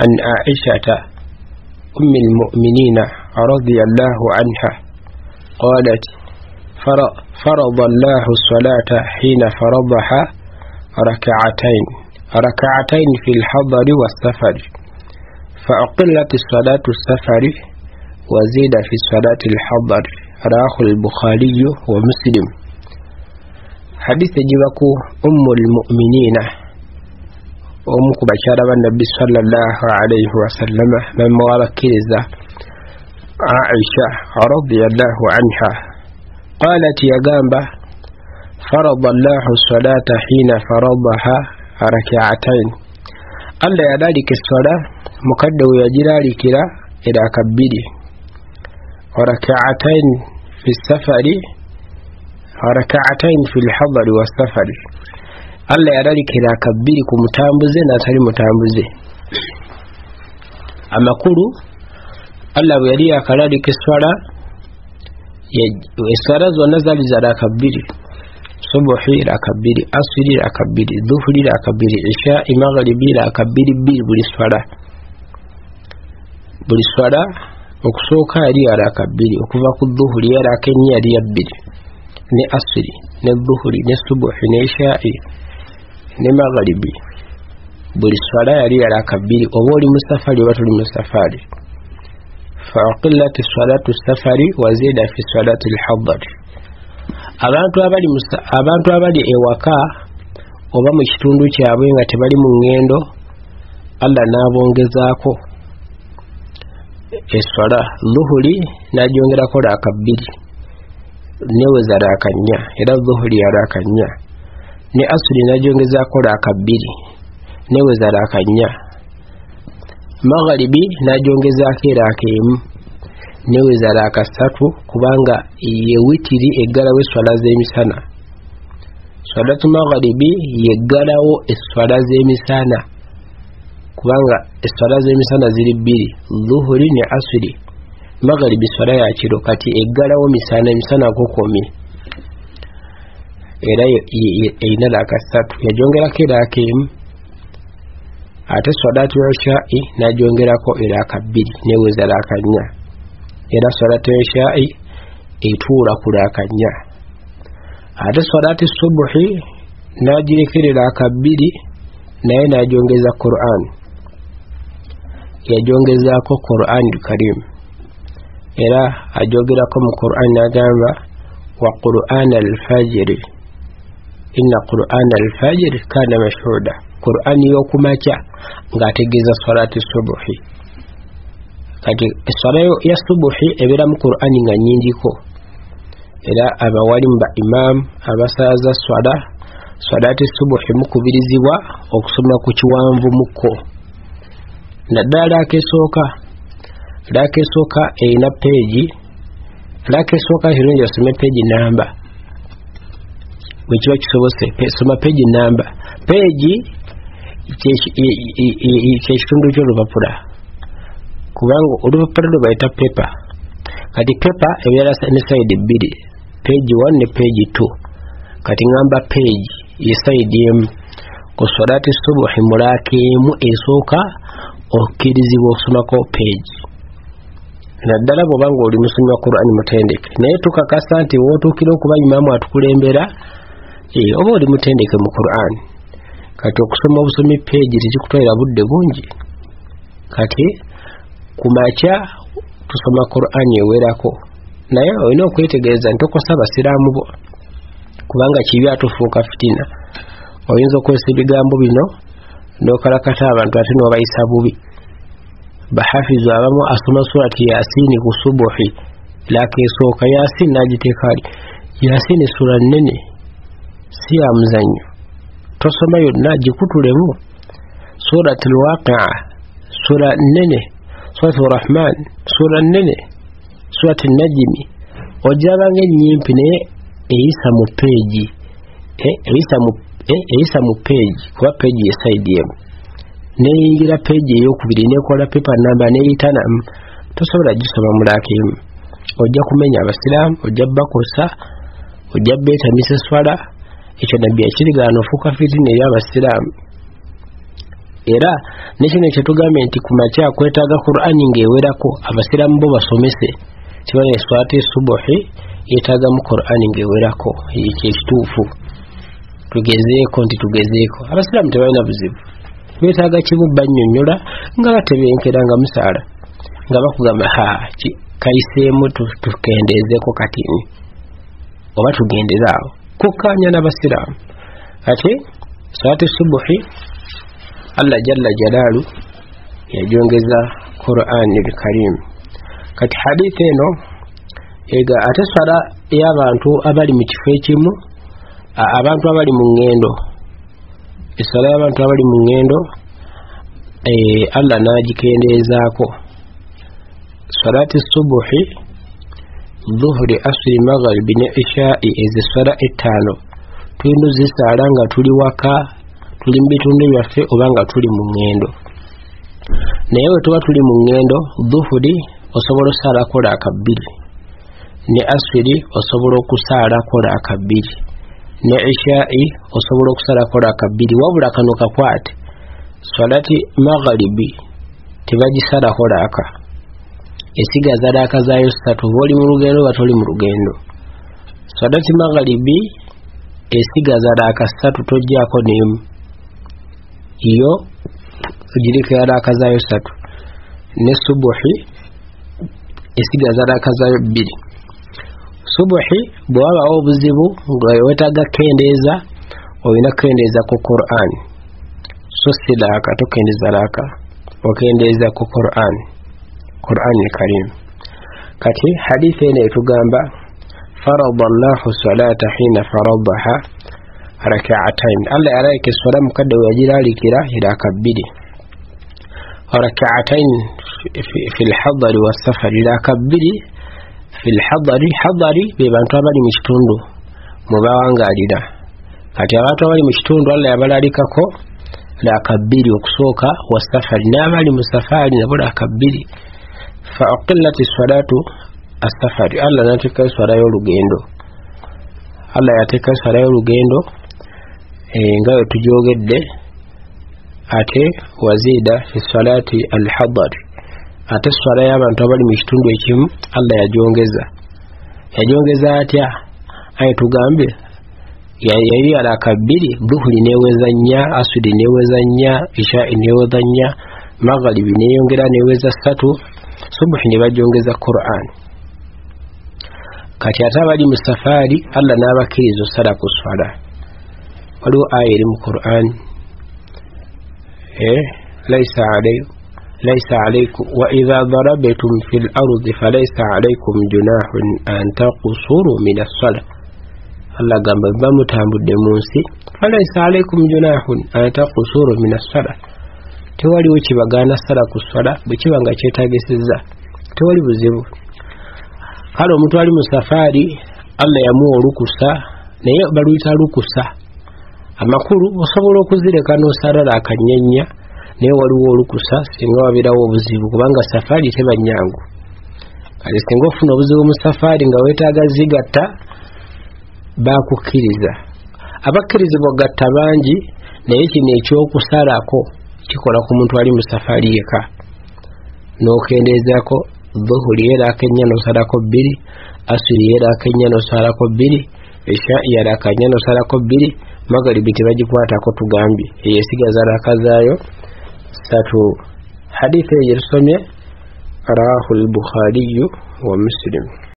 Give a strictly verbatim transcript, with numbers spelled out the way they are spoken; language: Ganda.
عن عائشة أم المؤمنين رضي الله عنها قالت فرض الله الصلاة حين فرضها ركعتين ركعتين في الحضر والسفر فأقلت الصلاة السفر وزيد في الصلاة الحضر رواه البخاري ومسلم. حديث جبكو أم المؤمنين أمك بشارة النبي صلى الله عليه وسلم من موالكيزة عائشة رضي الله عنها قالت يا جنبه فرض الله الصلاة حين فرضها ركعتين ألا يدارك الصلاة مكدو يجراري كلا إلى كبيري وركعتين في السفر وركعتين في الحضر والسفر ألا يدارك إلى كبيري كمتامبزي نتالي متامبزي أما قولوا ألا يدارك كذلك الصلاة الصلاة ونزل زرا كبيري صبحي لا كبيري أصلي لا كبيري ظهري لا كبيري عشاء مغربي لا كبيري بير بالصلاة بالصلاة وكسوكا دي لا كبيري وكفاك الظهر لا كنيا دي بير ني أصلي ني ظهري ني صبحي ني عشاء ني مغربي بالصلاة دي لا كبيري وولي مستفاد وطول مستفاد فأقلت الصلاة السفر وزيد في الصلاة الحضر. abantu abali abantu abali ewaka oba mu kitundu kyabwe nga tebali mu ngendo Allah n'abongezaako eswala dhuhuri n'agyongerako rakabiri neweza rakanya era dhuhuri yarakanya ne asri n'agyongezaako rakabiri neweza rakanya magharibi n'agyongezaako rakemu neweza rakasatu kubanga ye witiri eggalawo eswala z'emisana salatu magharibi yeggalawo eswala z'emisana kubanga eswala z'emisana ziri bbiri dhuhuri ne asri magharibi swala ya kiro kati eggalawo misana emisana kokomi era eyina rakasatu yagyongerako rakemu ate salatu isha'i n'agyongerako rakabiri neweza rakanya era salatu isha'i etuula ku rakanya ate salatu subuhi n'agirekerera akabiri naye n'agyongeza Qur'an yagyongezaako Qur'an Karim era ajogerako mu Qur'an n'agamba wa Qur'an al-fajr inna Qur'an al-fajr kana mashhuda Qur'an yokumacha ng'ategeeza salatu subuhi kati esalayo ya subuhi ebera mu Qur'an nga nyingiko era abawalimu ba imam abasaza swala salatu subuhi mukubirizibwa okusoma ku kiwanvu muko naddala akesooka lakesooka erina peegi lakesooka kirungi osome peegi namba bwekiba kisobose soma peegi namba peegi kyekitundu ky'olupapula kubanga olupapula lubayita pepa kati pepa ebeera ne sayidi bbiri peegi one ne peegi two kati ngamba peegi ye sayidi emu ku salati subuhi mulaka emu esooka okkirizibwa okusomako peegi naddala bw'obanga oli musomi wa Qur'ani mutendeke naye tukakasa nti wootuukira okuba imaamu atukulembera oba oli mutendeke mu Qur'ani kati okusoma obusomi peegi tekikutwalira budde bungi kati kumakya tusoma Qur'ani ewerako naye olina okwetegereza nti okosa abasiraamu bo kubanga kibi atufuuka fitina oyinza okozesa ebigambo bino n'okalakata abantu ate n'obayisa bubi bahafizu abamu asoma surati yasini ku subuhi lakesooka yasini n'agiteeka ali yasini sura nnene si ya muzannyo tosoma yonna gikutulemu surati al-waqi'a sura nnene surati ar-rahman sura nnene surati an-najmi ojabanga ennyimpi naye eyisa mu peegi eyisa mu eyisa mu peegi kuba peegi esaidi emu neyingira peegi eyokubiri nekola pepa namba neyitana tosobola gisoma mulaka emu ojja kumenya abasiraamu ojja bakosa ojja beetamisa swala ekyo nabbi yakirigaana ofuuka fitina eri abasiraamu era nekino kyetugambe nti kumakya kwetaaga Qur'ani ng'ewerako abasiramu bo basomese kibane swati subuhi yetaaga mu Qur'ani ng'ewerako ekituufu tugezeeko nti tugezeeko abasiramu tebalina buzibu betaaga kimu bannyonnyola nga batebenkera nga musaala nga bakugamba ha kayiseemu tukendezeeko katini oba tugendezaawo kukkaanya n'abasiraamu ate swati subuhi Allah jalla jalaalu yajongeza Qur'ani al-Karim kati hadithi eno ega ate swala y'abantu abali mu kifo ekimu abantu abali mu ngendo eswala y'abantu abali mu ngendo eh Allah nagikendezaako salati subuhi dhuhri asri maghribi ne isha'i eziswala etaano tuyinza zisala nga tuli waka tuli mbitundu byaffe oba nga tuli mu ngendo naye bwe tuba tuli mu ngendo dhuhri osobola okusala kola akabbiri ne asri osobola okusala kola akabbiri ne isha'i osobola okusala kola akabbiri wabula kano kakwate salati maghribi tebagisala kola aka esigaza daka zayo ssatu boli mu lugendo batoli mu lugendo salati maghribi esigaza daka ssatu tojjaako nemu iyo ujirike daka zayo ssatu ne subuhi esigaza daka zayo bbiri subuhi bwaba obuzibu nga wetaaga kendeeza oyina kendeeza ku Qur'an so silaka tokendeeza laka okendeeza ku Qur'an Qur'an al-Karim kati hadithi ene etugamba farada Allahu salata hina faradaha rak'atayn Allah yalaike swala mukadde wajilalikira ila kabbiri rak'atayn fi al-hadari was-safari ila kabbiri fi al-hadari hadari be bantu abali mu kitundu mubawangalira kati abantu abali mu kitundu Allah yabalalikako la kabbiri okusooka was-safari n'abali mu safari nabo la kabbiri fa aqillati salatu as-safari Allah nateka swala y'olugendo Allah yateka swala y'olugendo eh nga tujogedde ate wazida fi salati al-hadar ate swala y'abantu abali mu kitundu ekimu Allah yajongeza yajongeza atya aye tugambe yali ala kabbiri dhuhri neweza nya asudi neweza nya isha neweza nya maghribi neyongera neweza satu subuhi ne bajongeza Qur'an kati atabali mu safari Allah n'abakirizo sala ku swala waliwo aya eri mu Qur'an eh laysa alaykum laysa alaykum wa idha darabtum fil ardi falaysa alaykum junahun an taqsuru min as-salah Allah gamba bamutambudde munsi falaysa alaykum junahun an taqsuru min as-salah tewali wekibagaana sala ku swala bwekibanga kyetagesezza tewali buzibu kale omuntu ali mu safari Allah yamuwa olukusa naye baluyita lukusa amakulu osobola okuzireka n'osarala akanyenya naye waliwo olukusa singa wabirawo obuzibu kubanga safari teba nyangu kale singa ofuna obuzibu mu safari nga weetaaga zigatta bakukkiriza abakkirizibwa gatta bangi naye kino ekyokusalako kikola ku muntu ali mu safari yeka n'okendeezako dhuhuri era akenya n'osalako bbiri asiri era akenya n'osalako bbiri isha era akenya n'osalako bbiri magharibi tebagikwatako tugambye eyesigaza raka zaayo satu hadithi eyo tusomye rawahu al-Bukhari wa Muslim